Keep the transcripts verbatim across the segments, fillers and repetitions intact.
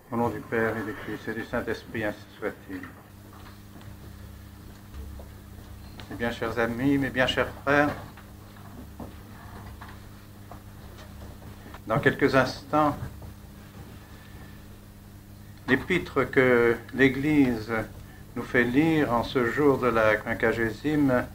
Au nom du Père et du Fils et du Saint-Esprit, ainsi soit-il. Mes bien chers amis, mes bien chers frères, dans quelques instants, l'épître que l'Église nous fait lire en ce jour de la quinquagésime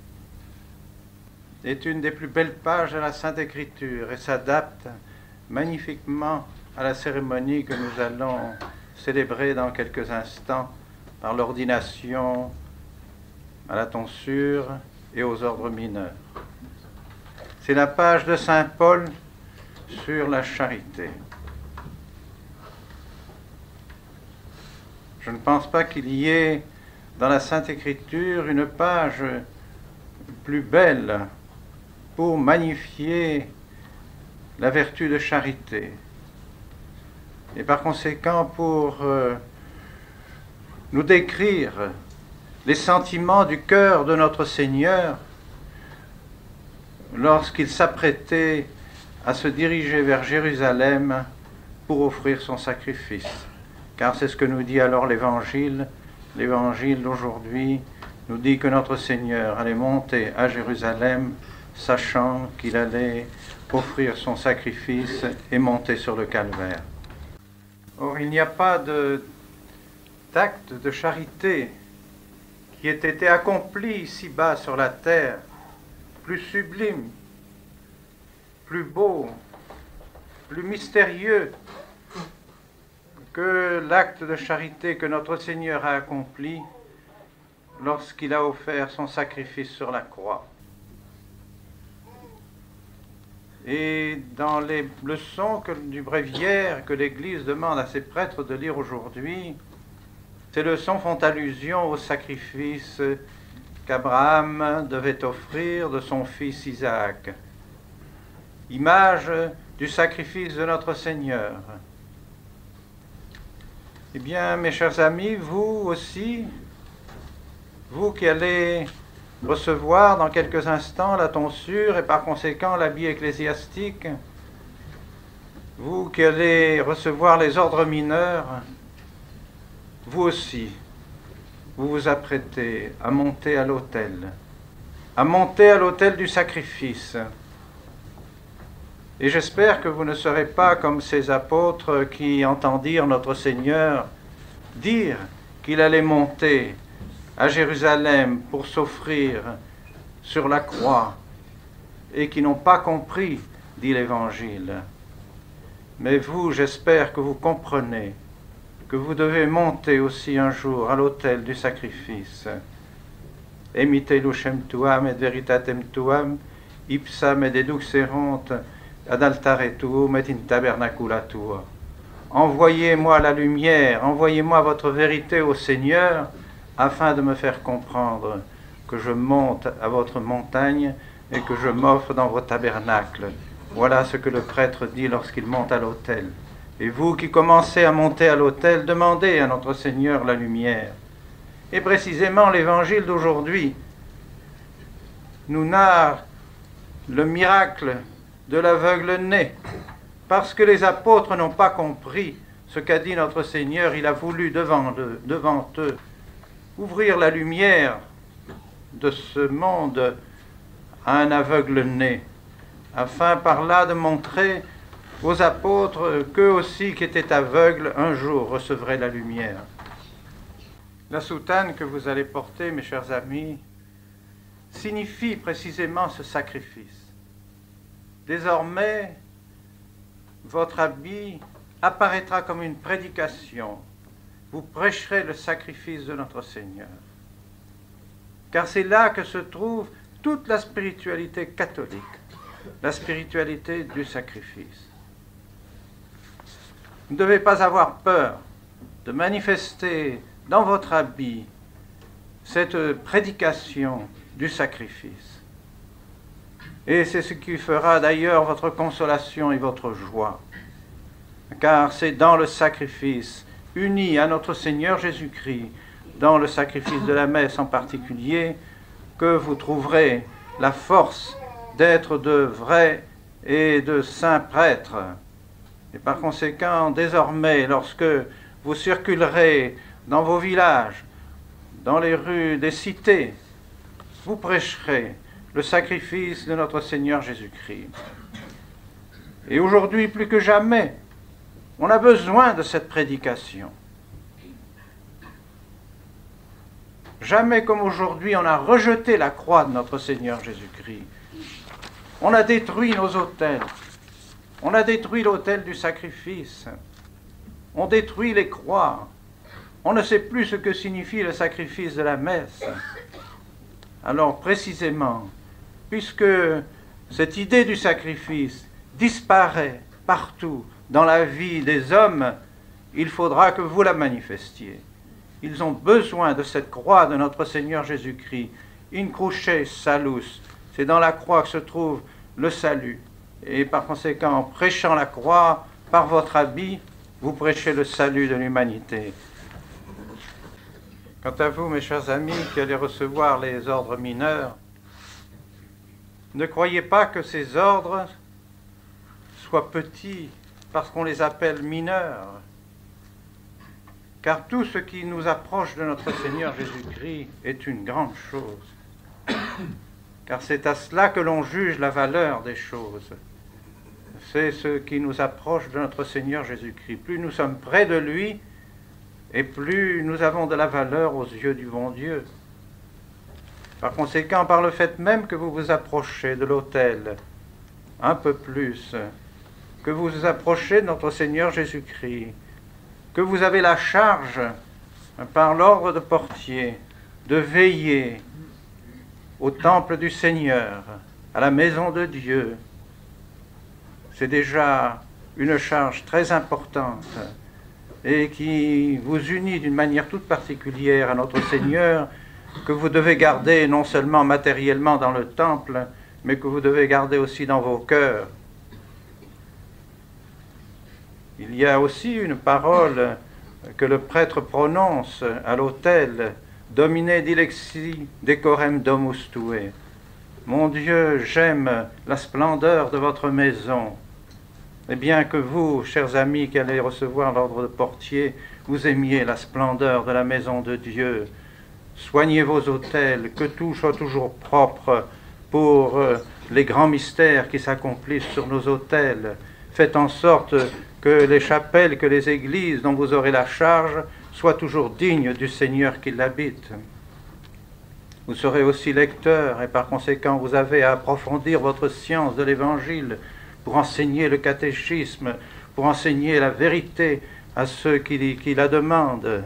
est une des plus belles pages de la Sainte Écriture et s'adapte magnifiquement à la cérémonie que nous allons célébrer dans quelques instants par l'ordination à la tonsure et aux ordres mineurs. C'est la page de saint Paul sur la charité. Je ne pense pas qu'il y ait dans la Sainte Écriture une page plus belle pour magnifier la vertu de charité. Et par conséquent, pour euh, nous décrire les sentiments du cœur de notre Seigneur lorsqu'il s'apprêtait à se diriger vers Jérusalem pour offrir son sacrifice. Car c'est ce que nous dit alors l'Évangile. L'Évangile d'aujourd'hui nous dit que notre Seigneur allait monter à Jérusalem, sachant qu'il allait offrir son sacrifice et monter sur le calvaire. Or, il n'y a pas de, d'acte de charité qui ait été accompli ici-bas sur la terre, plus sublime, plus beau, plus mystérieux que l'acte de charité que notre Seigneur a accompli lorsqu'il a offert son sacrifice sur la croix. Et dans les leçons que, du bréviaire que l'Église demande à ses prêtres de lire aujourd'hui, ces leçons font allusion au sacrifice qu'Abraham devait offrir de son fils Isaac, image du sacrifice de notre Seigneur. Eh bien, mes chers amis, vous aussi, vous qui allez recevoir dans quelques instants la tonsure et par conséquent l'habit ecclésiastique, vous qui allez recevoir les ordres mineurs, vous aussi, vous vous apprêtez à monter à l'autel, à monter à l'autel du sacrifice. Et j'espère que vous ne serez pas comme ces apôtres qui entendirent notre Seigneur dire qu'il allait monter à Jérusalem pour s'offrir sur la croix et qui n'ont pas compris, dit l'Évangile. Mais vous, j'espère que vous comprenez que vous devez monter aussi un jour à l'autel du sacrifice. Emite lucem tuam et veritatem tuam, ipsam et deduxerunt ad altare tuum et in tabernacula tua. Envoyez-moi la lumière, envoyez-moi votre vérité au Seigneur, afin de me faire comprendre que je monte à votre montagne et que je m'offre dans vos tabernacles. Voilà ce que le prêtre dit lorsqu'il monte à l'autel. Et vous qui commencez à monter à l'autel, demandez à notre Seigneur la lumière. Et précisément l'Évangile d'aujourd'hui nous narre le miracle de l'aveugle-né, parce que les apôtres n'ont pas compris ce qu'a dit notre Seigneur. Il a voulu devant eux, devant eux ouvrir la lumière de ce monde à un aveugle-né, afin par là de montrer aux apôtres qu'eux aussi qui étaient aveugles, un jour recevraient la lumière. La soutane que vous allez porter, mes chers amis, signifie précisément ce sacrifice. Désormais, votre habit apparaîtra comme une prédication. Vous prêcherez le sacrifice de notre Seigneur. Car c'est là que se trouve toute la spiritualité catholique, la spiritualité du sacrifice. Vous ne devez pas avoir peur de manifester dans votre habit cette prédication du sacrifice. Et c'est ce qui fera d'ailleurs votre consolation et votre joie. Car c'est dans le sacrifice uni à notre Seigneur Jésus-Christ, dans le sacrifice de la messe en particulier, que vous trouverez la force d'être de vrais et de saints prêtres, Et par conséquent, désormais, lorsque vous circulerez dans vos villages, dans les rues des cités, vous prêcherez le sacrifice de notre Seigneur Jésus-Christ. Et aujourd'hui, plus que jamais, on a besoin de cette prédication. Jamais comme aujourd'hui, on a rejeté la croix de notre Seigneur Jésus-Christ. On a détruit nos autels. On a détruit l'autel du sacrifice. On détruit les croix. On ne sait plus ce que signifie le sacrifice de la messe. Alors précisément, puisque cette idée du sacrifice disparaît partout dans la vie des hommes, il faudra que vous la manifestiez. Ils ont besoin de cette croix de notre Seigneur Jésus-Christ. In cruce salus, c'est dans la croix que se trouve le salut. Et par conséquent, en prêchant la croix, par votre habit, vous prêchez le salut de l'humanité. Quant à vous, mes chers amis, qui allez recevoir les ordres mineurs, ne croyez pas que ces ordres soient petits parce qu'on les appelle mineurs. Car tout ce qui nous approche de notre Seigneur Jésus-Christ est une grande chose. Car c'est à cela que l'on juge la valeur des choses. C'est ce qui nous approche de notre Seigneur Jésus-Christ. Plus nous sommes près de lui, et plus nous avons de la valeur aux yeux du bon Dieu. Par conséquent, par le fait même que vous vous approchez de l'autel un peu plus, que vous vous approchez de notre Seigneur Jésus-Christ, que vous avez la charge, par l'ordre de portier, de veiller au temple du Seigneur, à la maison de Dieu, c'est déjà une charge très importante et qui vous unit d'une manière toute particulière à notre Seigneur, que vous devez garder non seulement matériellement dans le temple, mais que vous devez garder aussi dans vos cœurs. Il y a aussi une parole que le prêtre prononce à l'autel, « Domine dilexi decorem domus tue ». Mon Dieu, j'aime la splendeur de votre maison. Et bien que vous, chers amis qui allez recevoir l'ordre de portier, vous aimiez la splendeur de la maison de Dieu. Soignez vos autels, que tout soit toujours propre pour euh, les grands mystères qui s'accomplissent sur nos autels. Faites en sorte que les chapelles, que les églises dont vous aurez la charge soient toujours dignes du Seigneur qui l'habite. Vous serez aussi lecteur et par conséquent vous avez à approfondir votre science de l'Évangile pour enseigner le catéchisme, pour enseigner la vérité à ceux qui, qui la demandent.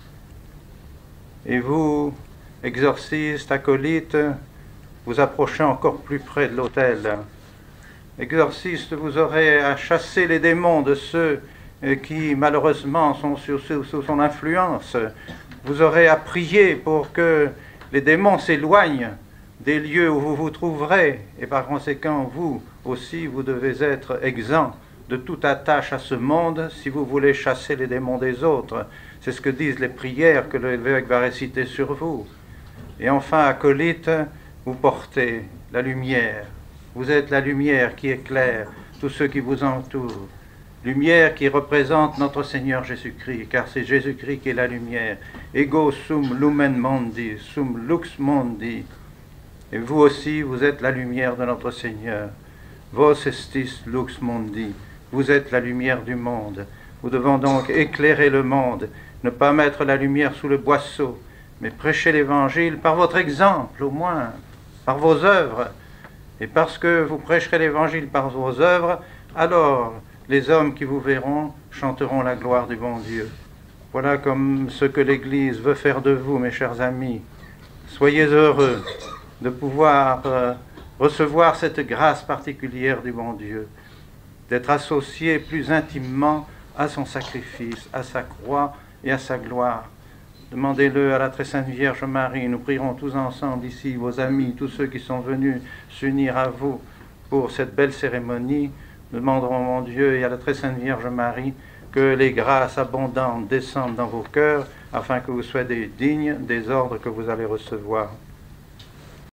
Et vous, exorcistes, acolytes, vous approchez encore plus près de l'autel. Exorcistes, vous aurez à chasser les démons de ceux qui, malheureusement, sont sous, sous son influence. Vous aurez à prier pour que les démons s'éloignent des lieux où vous vous trouverez. Et par conséquent, vous aussi, vous devez être exempt de toute attache à ce monde si vous voulez chasser les démons des autres. C'est ce que disent les prières que l'évêque va réciter sur vous. Et enfin, acolyte, vous portez la lumière. Vous êtes la lumière qui éclaire tous ceux qui vous entourent. Lumière qui représente notre Seigneur Jésus-Christ, car c'est Jésus-Christ qui est la lumière. Ego sum lumen mundi, sum lux mundi. Et vous aussi, vous êtes la lumière de notre Seigneur. Vos estis lux mundi. Vous êtes la lumière du monde. Nous devons donc éclairer le monde, ne pas mettre la lumière sous le boisseau, mais prêcher l'Évangile par votre exemple, au moins, par vos œuvres. Et parce que vous prêcherez l'Évangile par vos œuvres, alors les hommes qui vous verront chanteront la gloire du bon Dieu. Voilà comme ce que l'Église veut faire de vous, mes chers amis. Soyez heureux de pouvoir euh, recevoir cette grâce particulière du bon Dieu, d'être associés plus intimement à son sacrifice, à sa croix et à sa gloire. Demandez-le à la très sainte Vierge Marie. Nous prierons tous ensemble ici, vos amis, tous ceux qui sont venus s'unir à vous pour cette belle cérémonie. Nous demanderons, mon Dieu, et à la très sainte Vierge Marie, que les grâces abondantes descendent dans vos cœurs, afin que vous soyez dignes des ordres que vous allez recevoir.